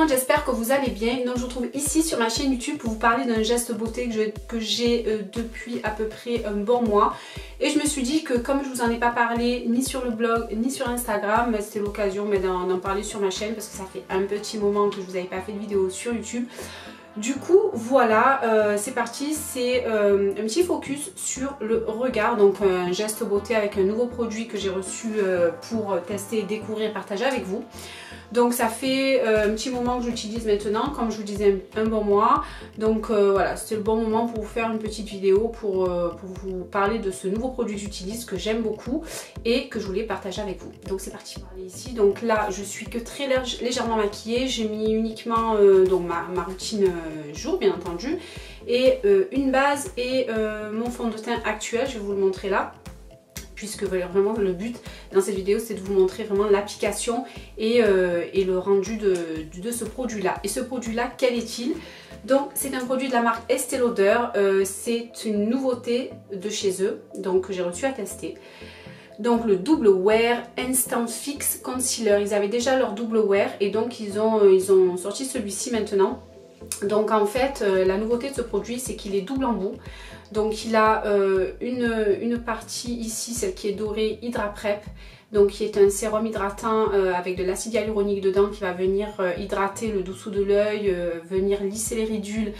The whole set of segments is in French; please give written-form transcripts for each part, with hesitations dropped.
monde, j'espère que vous allez bien. Donc je vous retrouve ici sur ma chaîne YouTube pour vous parler d'un geste beauté que j'ai depuis à peu près un bon mois. Et je me suis dit que comme je vous en ai pas parlé ni sur le blog ni sur Instagram, c'était l'occasion d'en parler sur ma chaîne parce que ça fait un petit moment que je vous avais pas fait de vidéo sur YouTube. Du coup voilà, c'est parti, c'est un petit focus sur le regard, donc un geste beauté avec un nouveau produit que j'ai reçu pour tester, découvrir et partager avec vous. Donc ça fait un petit moment que j'utilise maintenant, comme je vous disais un bon mois. Donc voilà, c'était le bon moment pour vous faire une petite vidéo pour vous parler de ce nouveau produit que j'utilise, que j'aime beaucoup et que je voulais partager avec vous. Donc c'est parti pour parler ici. Donc là je suis que très légèrement maquillée, j'ai mis uniquement donc ma routine jour bien entendu. Et une base et mon fond de teint actuel, je vais vous le montrer là. Puisque vraiment le but dans cette vidéo c'est de vous montrer vraiment l'application et le rendu de ce produit là. Et ce produit là, quel est-il? Donc c'est un produit de la marque Estée Lauder, c'est une nouveauté de chez eux, donc que j'ai reçu à tester. Donc le Double Wear Instant Fix Concealer, ils avaient déjà leur Double Wear et donc ils ont sorti celui-ci maintenant. Donc en fait la nouveauté de ce produit c'est qu'il est double embout. Donc il a une partie ici, celle qui est dorée, Hydra Prep, donc qui est un sérum hydratant avec de l'acide hyaluronique dedans qui va venir hydrater le dessous de l'œil, venir lisser les ridules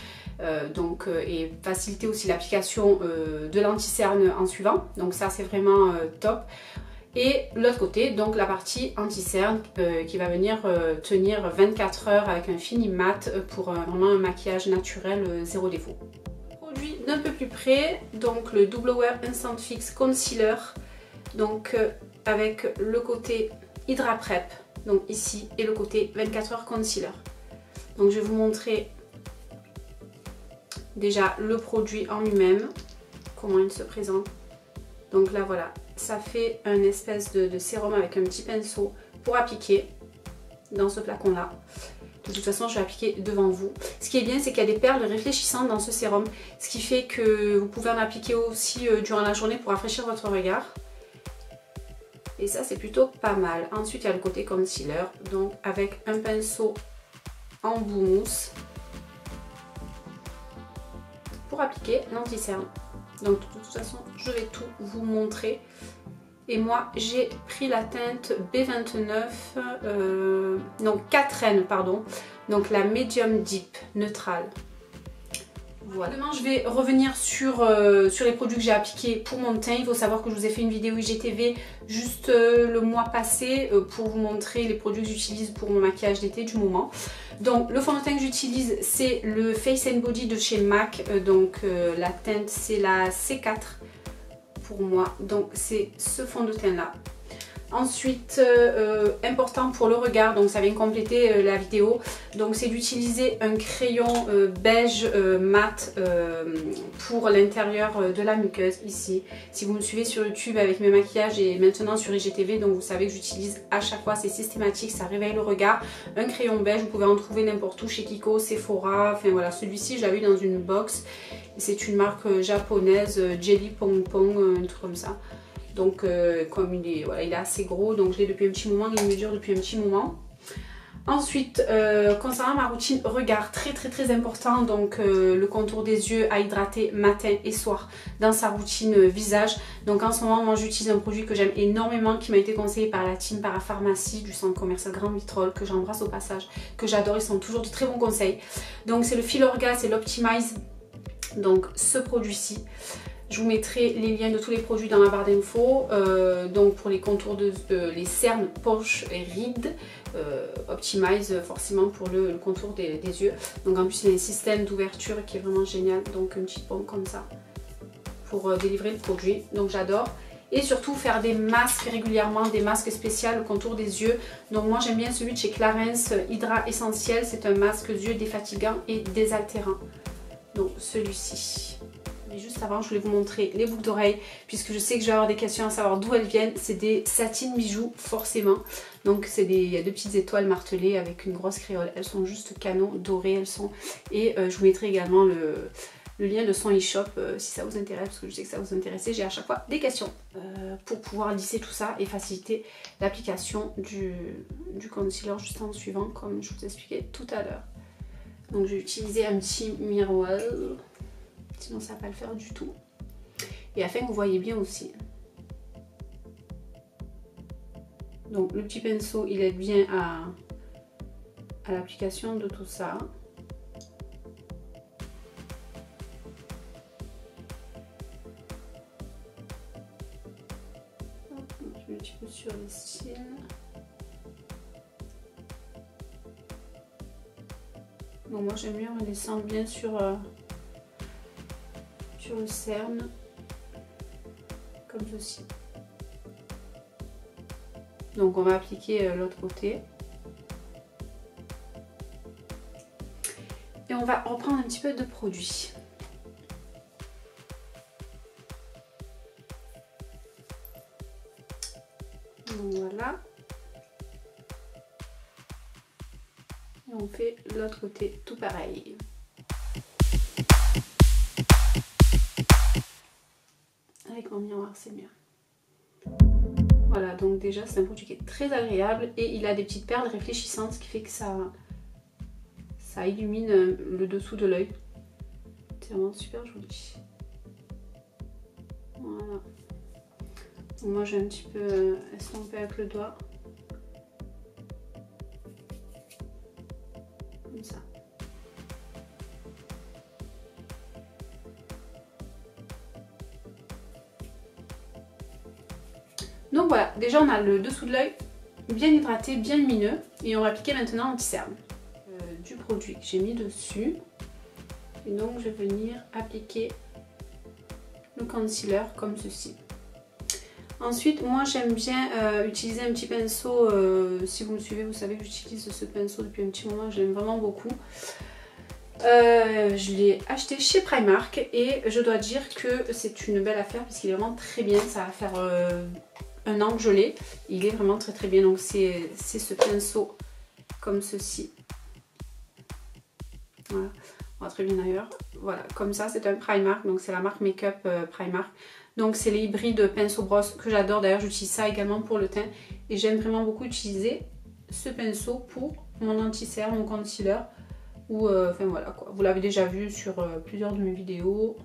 et faciliter aussi l'application de l'anti-cerne en suivant. Donc ça c'est vraiment top. Et l'autre côté, donc la partie anti-cerne qui va venir tenir 24 heures avec un fini mat pour vraiment un maquillage naturel zéro défaut. D'un peu plus près, donc le Double Wear Instant Fix Concealer, donc avec le côté Hydra Prep, donc ici, et le côté 24 heures Concealer. Donc je vais vous montrer déjà le produit en lui-même, comment il se présente. Donc là voilà, ça fait un espèce de sérum avec un petit pinceau pour appliquer dans ce flacon là. De toute façon je vais appliquer devant vous. Ce qui est bien c'est qu'il y a des perles réfléchissantes dans ce sérum, ce qui fait que vous pouvez en appliquer aussi durant la journée pour rafraîchir votre regard. Et ça c'est plutôt pas mal. Ensuite il y a le côté concealer, donc avec un pinceau en bout mousse pour appliquer l'anti-cerne. Donc de toute façon je vais tout vous montrer. Et moi j'ai pris la teinte B29, non 4N pardon, donc la Medium Deep neutrale. Voilà. Demain je vais revenir sur les produits que j'ai appliqués pour mon teint. Il faut savoir que je vous ai fait une vidéo IGTV juste le mois passé pour vous montrer les produits que j'utilise pour mon maquillage d'été du moment. Donc le fond de teint que j'utilise c'est le Face & Body de chez MAC, donc la teinte c'est la C4. Pour moi, donc c'est ce fond de teint là. Ensuite important pour le regard, donc ça vient compléter la vidéo, donc c'est d'utiliser un crayon beige mat pour l'intérieur de la muqueuse ici. Si vous me suivez sur YouTube avec mes maquillages et maintenant sur IGTV, donc vous savez que j'utilise à chaque fois, c'est systématique, ça réveille le regard. Un crayon beige, vous pouvez en trouver n'importe où, chez Kiko, Sephora, enfin voilà, celui-ci je l'avais eu dans une box. C'est une marque japonaise, Jelly Pong Pong, un truc comme ça. Donc comme il est assez gros, donc je l'ai depuis un petit moment, il me dure depuis un petit moment. Ensuite, concernant ma routine regard, très important, donc le contour des yeux à hydrater matin et soir dans sa routine visage. Donc en ce moment, moi j'utilise un produit que j'aime énormément, qui m'a été conseillé par la team Parapharmacie du centre commercial Grand Vitrolles, que j'embrasse au passage, que j'adore, ils sont toujours de très bons conseils. Donc c'est le Filorga, c'est l'Optimize, donc ce produit-ci. Je vous mettrai les liens de tous les produits dans la barre d'infos. Donc pour les contours les cernes, poches et rides, Optimize forcément pour le contour des yeux. Donc en plus il y a un système d'ouverture qui est vraiment génial. Donc une petite pompe comme ça pour délivrer le produit. Donc j'adore. Et surtout faire des masques régulièrement, des masques spéciaux au contour des yeux. Donc moi j'aime bien celui de chez Clarins Hydra Essentiel. C'est un masque yeux défatigant et désaltérant. Donc celui-ci. Mais juste avant, je voulais vous montrer les boucles d'oreilles, puisque je sais que je vais avoir des questions à savoir d'où elles viennent. C'est des satines bijoux, forcément. Donc il y a deux petites étoiles martelées avec une grosse créole. Elles sont juste canon, dorées elles sont. Et je vous mettrai également le lien de son e-shop si ça vous intéresse, parce que je sais que ça vous intéresse. J'ai à chaque fois des questions pour pouvoir lisser tout ça et faciliter l'application du concealer juste en suivant, comme je vous expliquais tout à l'heure. Donc j'ai utilisé un petit miroir, sinon ça va pas le faire du tout. Et afin que vous voyez bien aussi. Donc le petit pinceau, il aide bien à l'application de tout ça. Je mets un petit peu sur les cils. Donc moi j'aime bien redescendre bien sur le cerne, comme ceci. Donc on va appliquer l'autre côté. Et on va reprendre un petit peu de produit. Donc voilà. Et on fait l'autre côté tout pareil. Avec mon miroir, c'est mieux. Voilà, donc déjà c'est un produit qui est très agréable et il a des petites perles réfléchissantes, ce qui fait que ça illumine le dessous de l'œil. C'est vraiment super joli. Voilà. Donc moi j'ai un petit peu estompé avec le doigt. Comme ça. Donc voilà, déjà on a le dessous de l'œil bien hydraté, bien lumineux. Et on va appliquer maintenant l'anti-cerne du produit que j'ai mis dessus. Et donc je vais venir appliquer le concealer comme ceci. Ensuite, moi j'aime bien utiliser un petit pinceau. Si vous me suivez, vous savez que j'utilise ce pinceau depuis un petit moment, je l'aime vraiment beaucoup. Je l'ai acheté chez Primark et je dois dire que c'est une belle affaire parce qu'il est vraiment très bien. Ça va faire un an que je l'ai. Il est vraiment très très bien. Donc c'est ce pinceau comme ceci. Voilà, on va très bien d'ailleurs. Voilà, comme ça, c'est un Primark. Donc c'est la marque Make-up Primark. Donc c'est les hybrides pinceau brosse que j'adore. D'ailleurs j'utilise ça également pour le teint. Et j'aime vraiment beaucoup utiliser ce pinceau pour mon anti-cerne, mon concealer. Ou enfin voilà quoi. Vous l'avez déjà vu sur plusieurs de mes vidéos.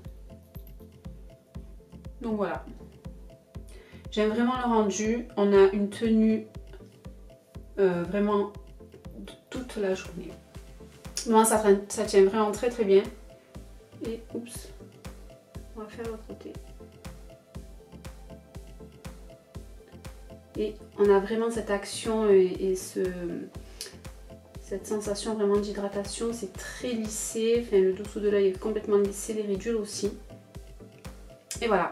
Donc voilà. J'aime vraiment le rendu. On a une tenue vraiment toute la journée. Moi ça tient vraiment très très bien. Et oups. On va faire l'autre côté. Et on a vraiment cette action et cette sensation vraiment d'hydratation. C'est très lissé. Enfin, le dessous de l'œil est complètement lissé, les ridules aussi. Et voilà.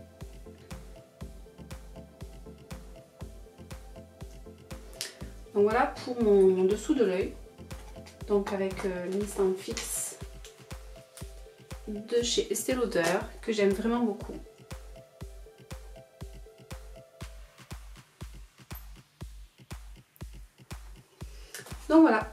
Donc voilà pour mon dessous de l'œil. Donc avec l'instant fixe de chez Estée Lauder que j'aime vraiment beaucoup. Donc voilà.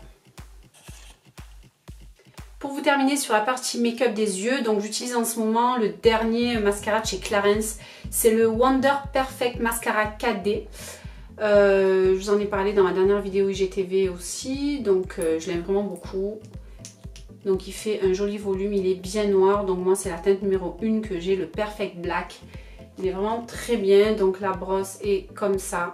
Pour vous terminer sur la partie make-up des yeux, donc j'utilise en ce moment le dernier mascara de chez Clarins. C'est le Wonder Perfect Mascara 4D. Je vous en ai parlé dans ma dernière vidéo IGTV aussi, donc je l'aime vraiment beaucoup. Donc il fait un joli volume, il est bien noir, donc moi c'est la teinte numéro 1 que j'ai, le Perfect Black. Il est vraiment très bien, donc la brosse est comme ça.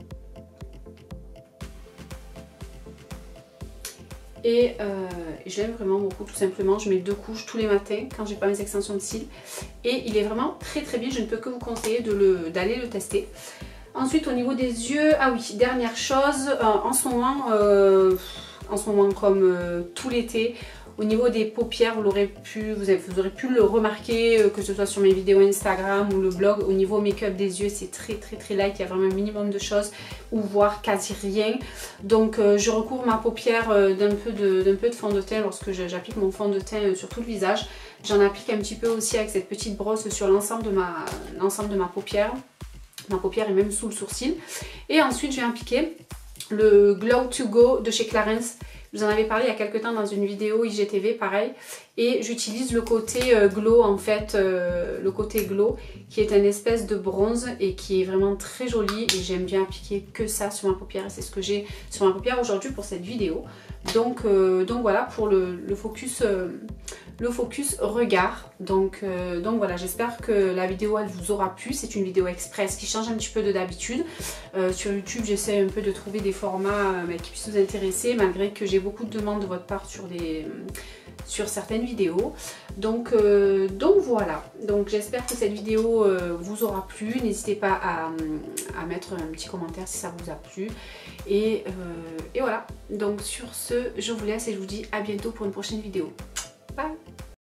Et je l'aime vraiment beaucoup, tout simplement. Je mets 2 couches tous les matins quand j'ai pas mes extensions de cils. Et il est vraiment très très bien, je ne peux que vous conseiller d'aller le tester. Ensuite au niveau des yeux, ah oui, dernière chose, en ce moment comme tout l'été, au niveau des paupières, vous aurez pu le remarquer, que ce soit sur mes vidéos Instagram ou le blog, au niveau make-up des yeux, c'est très très très light, il y a vraiment un minimum de choses, ou voire quasi rien. Donc je recouvre ma paupière d'un peu de fond de teint lorsque j'applique mon fond de teint sur tout le visage. J'en applique un petit peu aussi avec cette petite brosse sur l'ensemble de ma paupière. Ma paupière est même sous le sourcil. Et ensuite je vais appliquer le Glow to Go de chez Clarins Je vous en avais parlé il y a quelques temps dans une vidéo IGTV pareil. Et j'utilise le côté glow en fait, le côté glow qui est une espèce de bronze et qui est vraiment très joli. Et j'aime bien appliquer que ça sur ma paupière et c'est ce que j'ai sur ma paupière aujourd'hui pour cette vidéo. Donc voilà pour le focus regard. Donc voilà, j'espère que la vidéo elle vous aura plu. C'est une vidéo express qui change un petit peu de d'habitude. Sur YouTube j'essaie un peu de trouver des formats qui puissent vous intéresser malgré que j'ai beaucoup de demandes de votre part sur certaines vidéos. Donc voilà, donc j'espère que cette vidéo vous aura plu. N'hésitez pas à mettre un petit commentaire si ça vous a plu. Et voilà, donc sur ce, je vous laisse et je vous dis à bientôt pour une prochaine vidéo. Bye!